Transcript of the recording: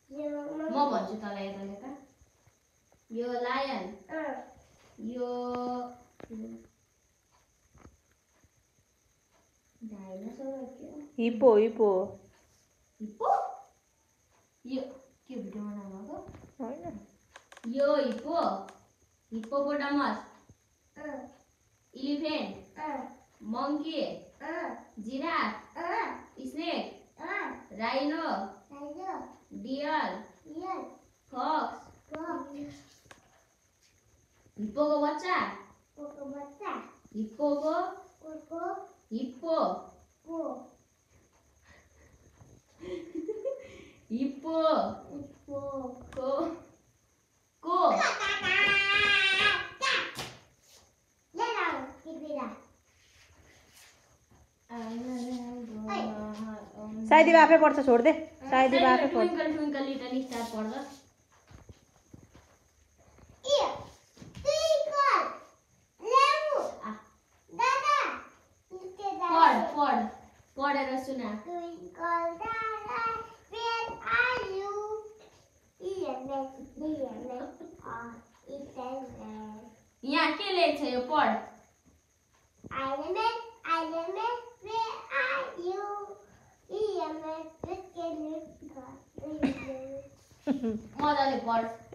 म भन्छु तँलाई यता लेख यो लायन यो डाइनोसर के हिप्पो हिप्पो हिप्पो यो के भिडियोमा नभएको हैन यो hippo hippopotamus elephant monkey giraffe snake rhino deer fox hippo को बच्चा हिप्पो को हिप्पो हिप्पो को साइदिप आफै पढ्छ छोड दे साइदिप आफै पढ्छ ट्विंकल ट्विंकल लिटल स्टार पढ्छ पढेर सुना यहाँ के लेख्छ यो पढ मजाले पढ